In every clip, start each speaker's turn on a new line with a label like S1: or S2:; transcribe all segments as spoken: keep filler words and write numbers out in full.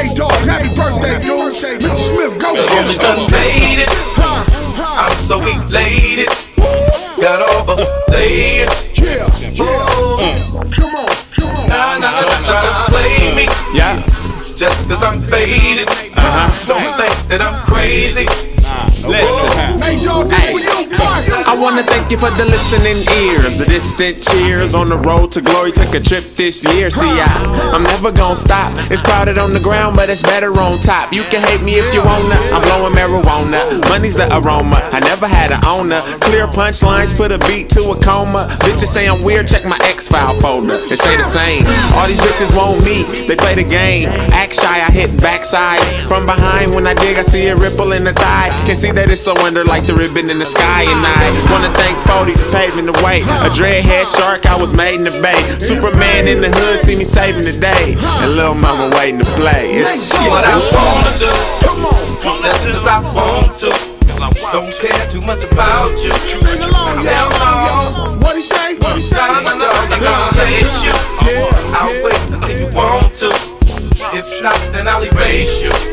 S1: Nate Dogg, happy birthday, dude. Mister Smith, go for
S2: it. Done made it. I'm so elated. Got overlaid.
S1: Yeah, yeah.
S2: Oh.
S1: Come on, come on.
S2: Nah, nah, nah, try to play me.
S3: Yeah.
S2: Just cause I'm faded. Uh-huh. Don't think that I'm crazy.
S3: Listen,
S1: Nate Dogg, this for you, boy.
S3: I wanna thank you for the listening ears, the distant cheers on the road to glory. Took a trip this year. See, I, I'm never gonna stop. It's crowded on the ground, but it's better on top. You can hate me if you wanna. I'm blowing marijuana. Money's the aroma. I never had an owner. Clear punchlines, put a beat to a coma. Bitches say I'm weird. Check my X-File folder. They say the same. All these bitches want me. They play the game. Act shy, I hit backsides. From behind, when I dig, I see a ripple in the thigh. Can see that it's a wonder like the ribbon in the sky. And I wanna thank forty for paving the way. A dreadhead shark, I was made in the bay. Superman in the hood, see me saving the day. And Lil Mama waiting to play. It's
S2: what I wanna do. Just cause I want to. Don't care too much about you.
S1: Sing along, y'all. What he say? What he say?
S2: I'm gonna place you. I'll wait until you want to. If not, then I'll erase you.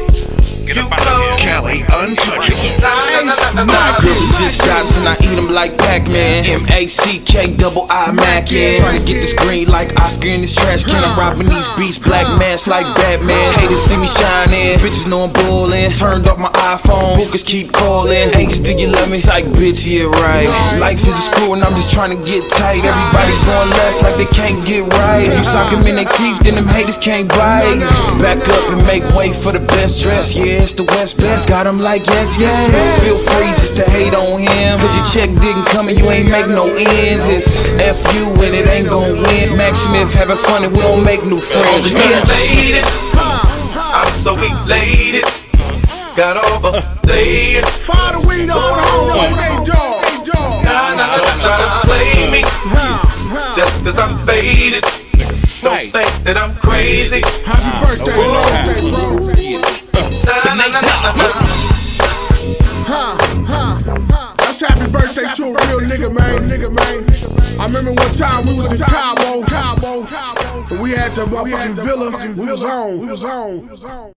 S4: Cali Untouchable.
S5: My girls just drops and I eat them like Pac-Man. M A C K double I Mackin'. Trying to get this green like Oscar in this trash can. I'm robbing these beats, black mask like Batman. Haters see me shining, bitches know I'm bullin'. Turned off my iPhone, bookers keep calling. H, do you love me? Psych, bitch, yeah, right. Life is a screw and I'm just trying to get tight. Everybody going left like they can't get right. If you sock them in their teeth, then them haters can't bite. Back up and make way for the best dress, yeah. It's the West Best, got him like yes, yes. Feel free just to hate on him, cause your check didn't come and you ain't make no ends. It's F you and it ain't gon' win. Max Smith having fun and we don't make new friends.
S2: Yeah. I'm so elated. Got overlaid.
S1: Fire the weed on, hold on, Nate Dogg.
S2: Nah, nah, don't try to play me. Just cause I'm faded. Don't think that I'm crazy.
S1: Happy birthday, bro. Huh, huh, huh. That's happy birthday to a real nigga, man. Nigga, man. I remember one time we was in Cabo, Cabo, and we had the motherfucking villa. We was on, we was on, we was on.